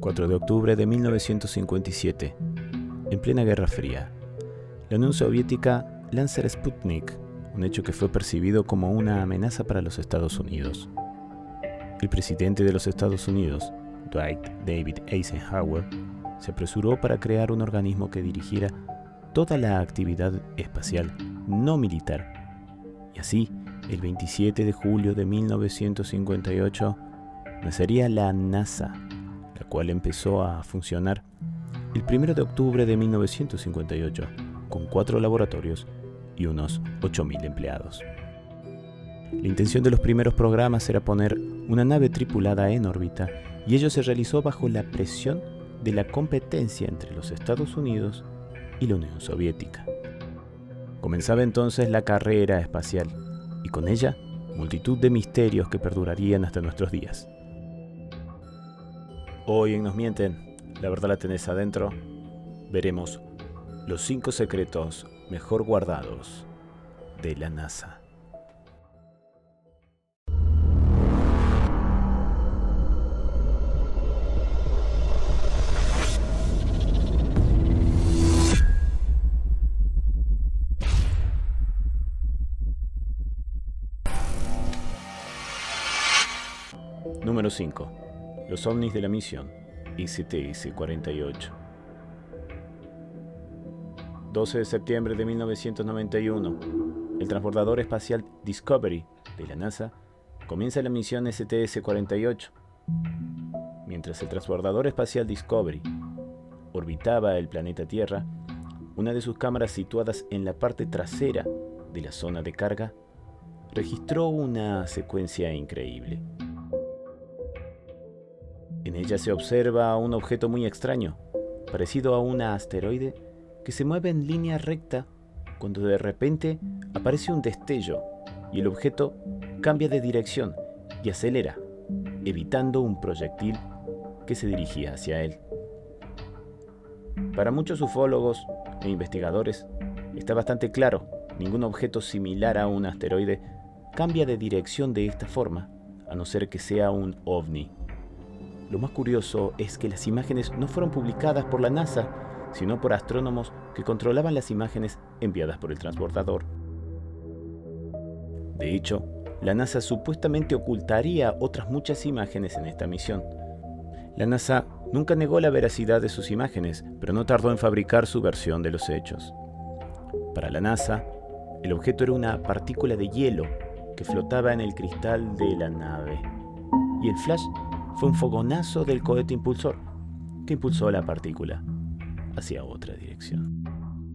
4 de octubre de 1957, en plena Guerra Fría, la Unión Soviética lanza el Sputnik, un hecho que fue percibido como una amenaza para los Estados Unidos. El presidente de los Estados Unidos, Dwight David Eisenhower, se apresuró para crear un organismo que dirigiera toda la actividad espacial no militar. Y así, el 27 de julio de 1958, nacería la NASA, la cual empezó a funcionar el 1 de octubre de 1958, con 4 laboratorios y unos 8.000 empleados. La intención de los primeros programas era poner una nave tripulada en órbita, y ello se realizó bajo la presión de la competencia entre los Estados Unidos y la Unión Soviética. Comenzaba entonces la carrera espacial, y con ella multitud de misterios que perdurarían hasta nuestros días. Hoy en Nos Mienten, la verdad la tenés adentro, veremos los 5 secretos mejor guardados de la NASA. Número 5. Los ovnis de la misión STS-48. 12 de septiembre de 1991, el transbordador espacial Discovery de la NASA comienza la misión STS-48. Mientras el transbordador espacial Discovery orbitaba el planeta Tierra, una de sus cámaras situadas en la parte trasera de la zona de carga registró una secuencia increíble. En ella se observa un objeto muy extraño, parecido a un asteroide que se mueve en línea recta cuando de repente aparece un destello y el objeto cambia de dirección y acelera, evitando un proyectil que se dirigía hacia él. Para muchos ufólogos e investigadores está bastante claro, ningún objeto similar a un asteroide cambia de dirección de esta forma, a no ser que sea un ovni. Lo más curioso es que las imágenes no fueron publicadas por la NASA, sino por astrónomos que controlaban las imágenes enviadas por el transbordador. De hecho, la NASA supuestamente ocultaría otras muchas imágenes en esta misión. La NASA nunca negó la veracidad de sus imágenes, pero no tardó en fabricar su versión de los hechos. Para la NASA, el objeto era una partícula de hielo que flotaba en el cristal de la nave, y el flash fue un fogonazo del cohete impulsor que impulsó la partícula hacia otra dirección.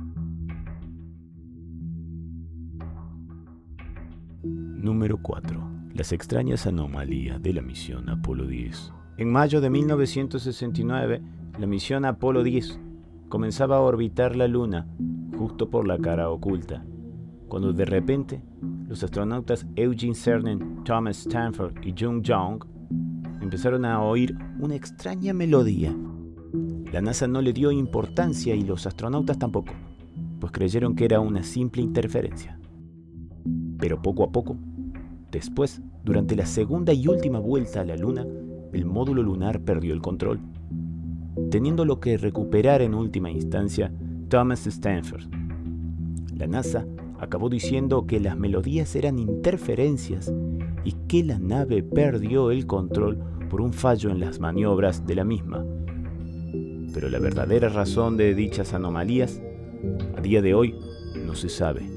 Número 4. Las extrañas anomalías de la misión Apolo 10. En mayo de 1969, la misión Apolo 10 comenzaba a orbitar la Luna, justo por la cara oculta, cuando de repente los astronautas Eugene Cernan, Thomas Stanford y Jung Young empezaron a oír una extraña melodía. La NASA no le dio importancia y los astronautas tampoco, pues creyeron que era una simple interferencia. Pero poco a poco, después, durante la segunda y última vuelta a la Luna, el módulo lunar perdió el control, teniéndolo que recuperar en última instancia Thomas Stanford. La NASA acabó diciendo que las melodías eran interferencias y que la nave perdió el control por un fallo en las maniobras de la misma. Pero la verdadera razón de dichas anomalías, a día de hoy, no se sabe.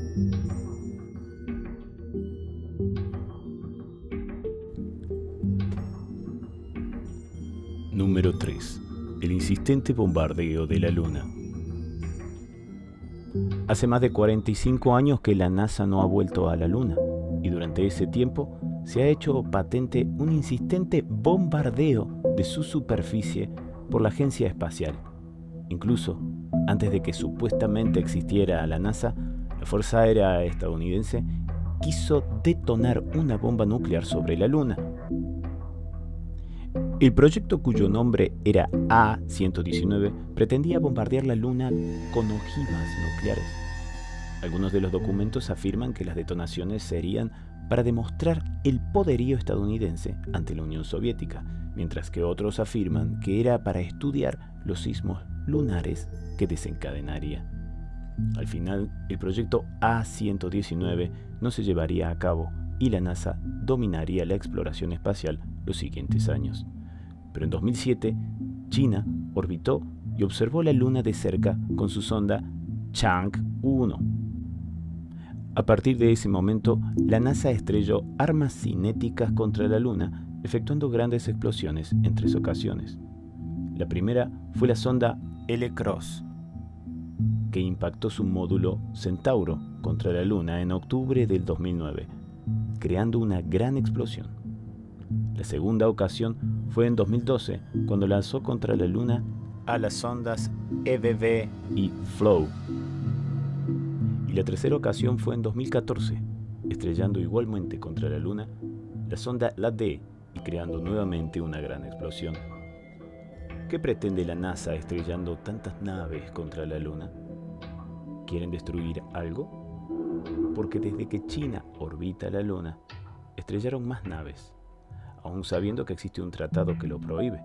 Número 3. El insistente bombardeo de la Luna. Hace más de 45 años que la NASA no ha vuelto a la Luna, y durante ese tiempo se ha hecho patente un insistente bombardeo de su superficie por la agencia espacial. Incluso, antes de que supuestamente existiera la NASA, la Fuerza Aérea estadounidense quiso detonar una bomba nuclear sobre la Luna. El proyecto, cuyo nombre era A-119, pretendía bombardear la Luna con ojivas nucleares. Algunos de los documentos afirman que las detonaciones serían para demostrar el poderío estadounidense ante la Unión Soviética, mientras que otros afirman que era para estudiar los sismos lunares que desencadenaría. Al final, el proyecto A-119 no se llevaría a cabo y la NASA dominaría la exploración espacial los siguientes años. Pero en 2007, China orbitó y observó la Luna de cerca con su sonda Chang'e-1. A partir de ese momento, la NASA estrelló armas cinéticas contra la Luna, efectuando grandes explosiones en 3 ocasiones. La primera fue la sonda L-CROSS, que impactó su módulo Centauro contra la Luna en octubre del 2009, creando una gran explosión. La segunda ocasión fue en 2012, cuando lanzó contra la Luna a las sondas EBB y FLOW. Y la tercera ocasión fue en 2014, estrellando igualmente contra la Luna la sonda LADEE y creando nuevamente una gran explosión. ¿Qué pretende la NASA estrellando tantas naves contra la Luna? ¿Quieren destruir algo? Porque desde que China orbita la Luna, estrellaron más naves, aún sabiendo que existe un tratado que lo prohíbe.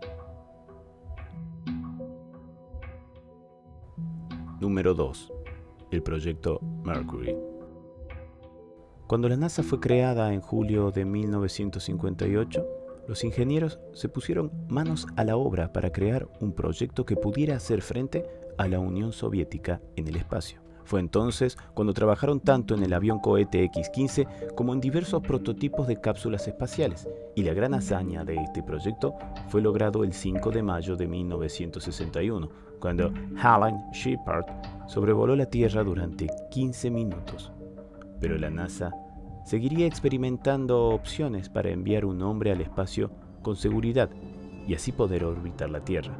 Número 2. El proyecto Mercury. Cuando la NASA fue creada en julio de 1958, los ingenieros se pusieron manos a la obra para crear un proyecto que pudiera hacer frente a la Unión Soviética en el espacio. Fue entonces cuando trabajaron tanto en el avión cohete X-15 como en diversos prototipos de cápsulas espaciales, y la gran hazaña de este proyecto fue logrado el 5 de mayo de 1961, cuando Alan Shepard sobrevoló la Tierra durante 15 minutos. Pero la NASA seguiría experimentando opciones para enviar un hombre al espacio con seguridad y así poder orbitar la Tierra.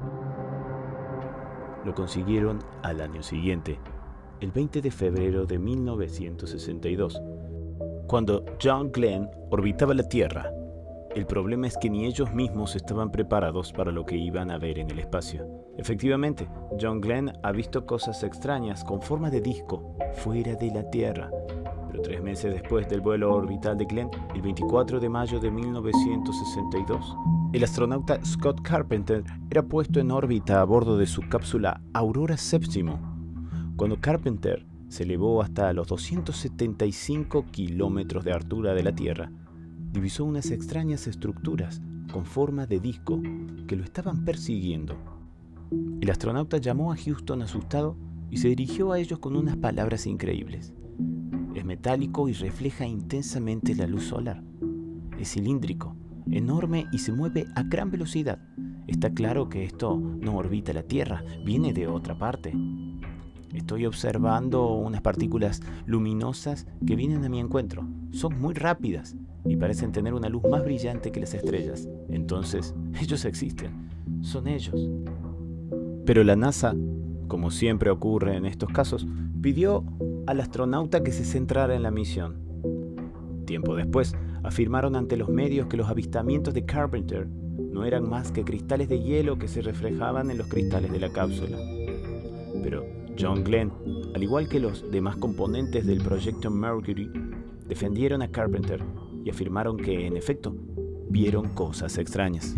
Lo consiguieron al año siguiente, el 20 de febrero de 1962, cuando John Glenn orbitaba la Tierra. El problema es que ni ellos mismos estaban preparados para lo que iban a ver en el espacio. Efectivamente, John Glenn ha visto cosas extrañas con forma de disco fuera de la Tierra. Pero 3 meses después del vuelo orbital de Glenn, el 24 de mayo de 1962, el astronauta Scott Carpenter era puesto en órbita a bordo de su cápsula Aurora Séptimo. Cuando Carpenter se elevó hasta los 275 kilómetros de altura de la Tierra, divisó unas extrañas estructuras con forma de disco que lo estaban persiguiendo. El astronauta llamó a Houston asustado y se dirigió a ellos con unas palabras increíbles. Es metálico y refleja intensamente la luz solar. Es cilíndrico, enorme y se mueve a gran velocidad. Está claro que esto no orbita la Tierra, viene de otra parte. Estoy observando unas partículas luminosas que vienen a mi encuentro. Son muy rápidas y parecen tener una luz más brillante que las estrellas. Entonces, ellos existen. Son ellos. Pero la NASA, como siempre ocurre en estos casos, pidió al astronauta que se centrara en la misión. Tiempo después, afirmaron ante los medios que los avistamientos de Carpenter no eran más que cristales de hielo que se reflejaban en los cristales de la cápsula. Pero John Glenn, al igual que los demás componentes del proyecto Mercury, defendieron a Carpenter y afirmaron que, en efecto, vieron cosas extrañas.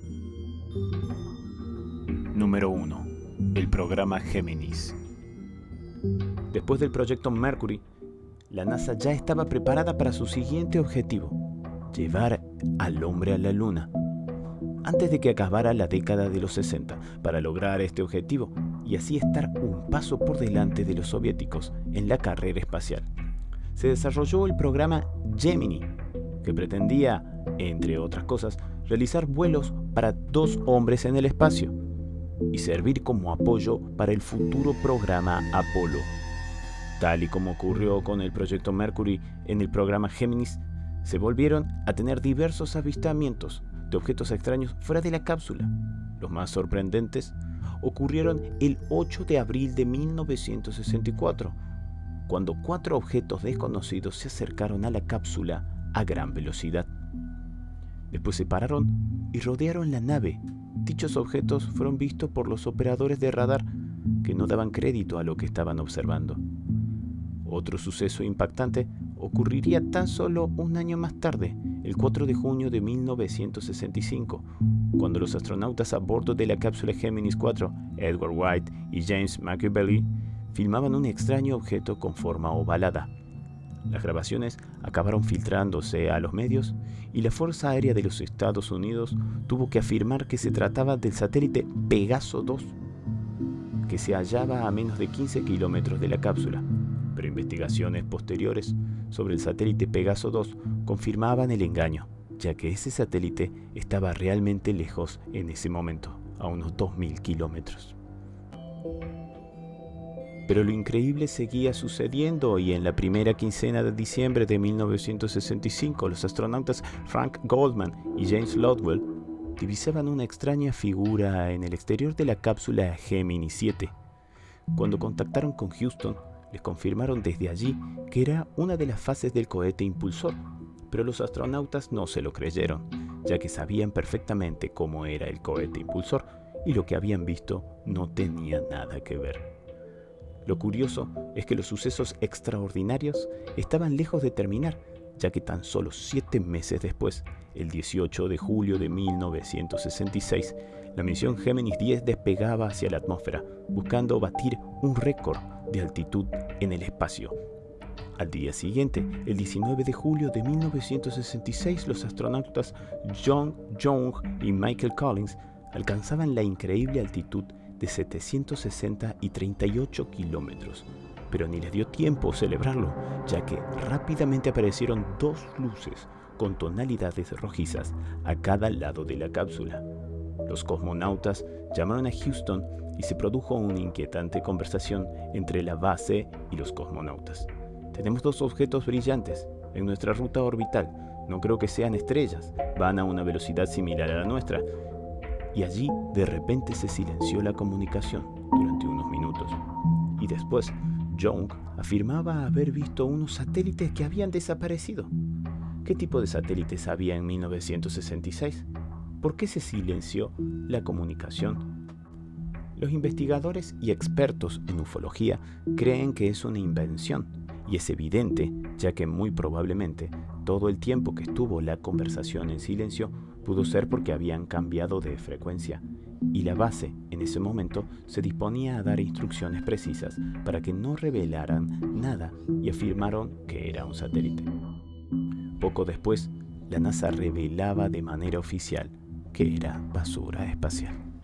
Número 1. El programa Géminis. Después del proyecto Mercury, la NASA ya estaba preparada para su siguiente objetivo: llevar al hombre a la Luna, antes de que acabara la década de los 60, para lograr este objetivo y así estar un paso por delante de los soviéticos en la carrera espacial. Se desarrolló el programa Gemini, que pretendía, entre otras cosas, realizar vuelos para 2 hombres en el espacio y servir como apoyo para el futuro programa Apolo. Tal y como ocurrió con el proyecto Mercury en el programa Géminis, se volvieron a tener diversos avistamientos de objetos extraños fuera de la cápsula. Los más sorprendentes ocurrieron el 8 de abril de 1964, cuando 4 objetos desconocidos se acercaron a la cápsula a gran velocidad. Después se pararon y rodearon la nave. Dichos objetos fueron vistos por los operadores de radar, que no daban crédito a lo que estaban observando. Otro suceso impactante ocurriría tan solo un año más tarde, el 4 de junio de 1965, cuando los astronautas a bordo de la cápsula Géminis 4, Edward White y James McAvoy, filmaban un extraño objeto con forma ovalada. Las grabaciones acabaron filtrándose a los medios y la Fuerza Aérea de los Estados Unidos tuvo que afirmar que se trataba del satélite Pegaso 2, que se hallaba a menos de 15 kilómetros de la cápsula, pero investigaciones posteriores sobre el satélite Pegaso 2 confirmaban el engaño, ya que ese satélite estaba realmente lejos en ese momento, a unos 2.000 kilómetros. Pero lo increíble seguía sucediendo y en la primera quincena de diciembre de 1965 los astronautas Frank Goldman y James Lovell divisaban una extraña figura en el exterior de la cápsula Gemini 7. Cuando contactaron con Houston, les confirmaron desde allí que era una de las fases del cohete impulsor, pero los astronautas no se lo creyeron, ya que sabían perfectamente cómo era el cohete impulsor y lo que habían visto no tenía nada que ver. Lo curioso es que los sucesos extraordinarios estaban lejos de terminar, ya que tan solo 7 meses después, el 18 de julio de 1966, la misión Géminis 10 despegaba hacia la atmósfera, buscando batir un récord de altitud en el espacio. Al día siguiente, el 19 de julio de 1966, los astronautas John Young y Michael Collins alcanzaban la increíble altitud de 760 y 38 kilómetros, pero ni les dio tiempo celebrarlo, ya que rápidamente aparecieron 2 luces con tonalidades rojizas a cada lado de la cápsula. Los cosmonautas llamaron a Houston y se produjo una inquietante conversación entre la base y los cosmonautas. Tenemos 2 objetos brillantes en nuestra ruta orbital. No creo que sean estrellas. Van a una velocidad similar a la nuestra. Y allí, de repente, se silenció la comunicación durante unos minutos. Y después, Young afirmaba haber visto unos satélites que habían desaparecido. ¿Qué tipo de satélites había en 1966? ¿Por qué se silenció la comunicación? Los investigadores y expertos en ufología creen que es una invención, y es evidente, ya que muy probablemente todo el tiempo que estuvo la conversación en silencio pudo ser porque habían cambiado de frecuencia, y la base en ese momento se disponía a dar instrucciones precisas para que no revelaran nada y afirmaron que era un satélite. Poco después, la NASA revelaba de manera oficial que era basura espacial.